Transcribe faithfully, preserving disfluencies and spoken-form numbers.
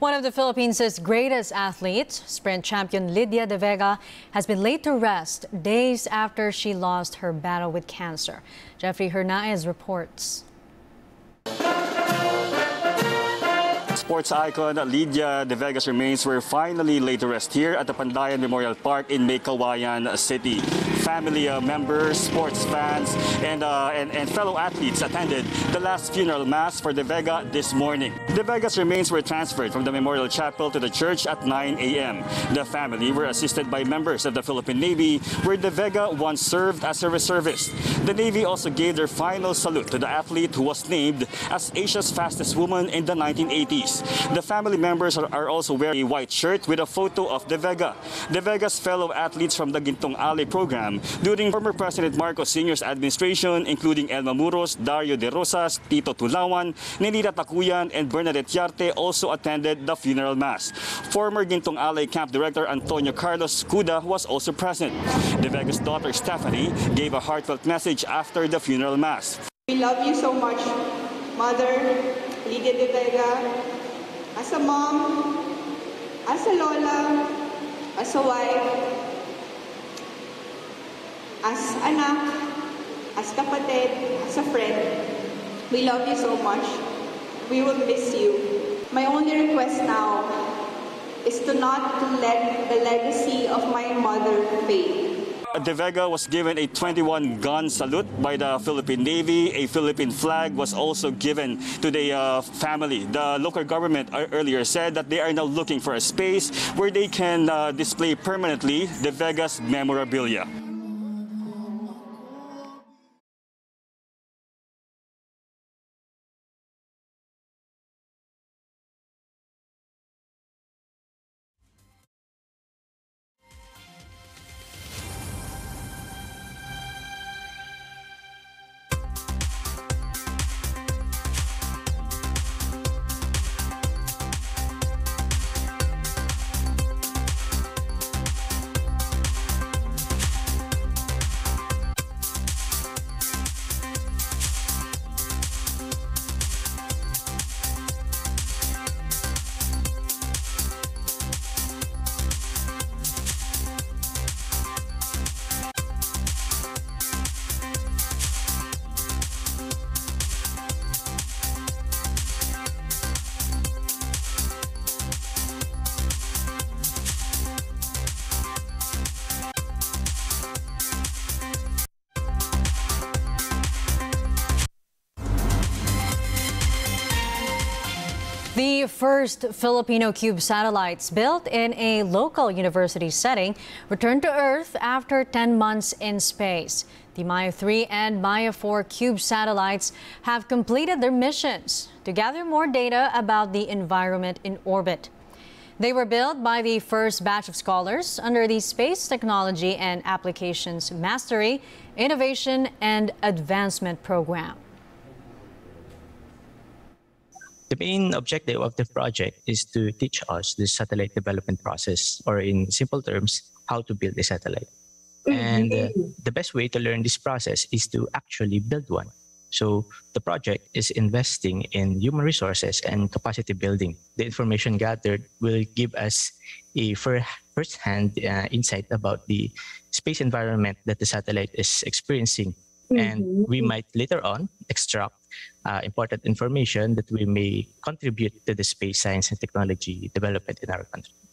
One of the Philippines' greatest athletes, sprint champion Lydia De Vega, has been laid to rest days after she lost her battle with cancer. Jeffrey Hernandez reports. Sports icon Lydia De Vega's remains were finally laid to rest here at the Pandayan Memorial Park in May Cauayan City. Family uh, members, sports fans, and, uh, and, and fellow athletes attended the last funeral mass for De Vega this morning. De Vega's remains were transferred from the Memorial Chapel to the church at nine A M The family were assisted by members of the Philippine Navy, where De Vega once served as a reservist. The Navy also gave their final salute to the athlete who was named as Asia's fastest woman in the nineteen eighties. The family members are, are also wearing a white shirt with a photo of De Vega. De Vega's fellow athletes from the Gintong Alley program during former President Marcos Senior's administration, including Elma Muros, Dario De Rosas, Tito Tulawan, Nenita Takuyan, and Bernadette Yarte also attended the funeral mass. Former Gintong Alley Camp Director Antonio Carlos Cuda was also present. De Vega's daughter Stephanie gave a heartfelt message after the funeral mass. We love you so much, Mother Lydia De Vega. As a mom, as a lola, as a wife, as anak, as kapatid, as a friend, we love you so much. We will miss you. My only request now is to not to let the legacy of my mother fade. De Vega was given a twenty-one gun salute by the Philippine Navy. A Philippine flag was also given to the uh, family. The local government earlier said that they are now looking for a space where they can uh, display permanently De Vega's memorabilia. The first Filipino Cube satellites built in a local university setting returned to Earth after ten months in space. The Maya three and Maya four Cube satellites have completed their missions to gather more data about the environment in orbit. They were built by the first batch of scholars under the Space Technology and Applications Mastery, Innovation and Advancement Program. The main objective of the project is to teach us the satellite development process, or in simple terms, how to build a satellite. And uh, the best way to learn this process is to actually build one. So the project is investing in human resources and capacity building. The information gathered will give us a first-hand uh, insight about the space environment that the satellite is experiencing. And we might later on extract uh, important information that we may contribute to the space science and technology development in our country.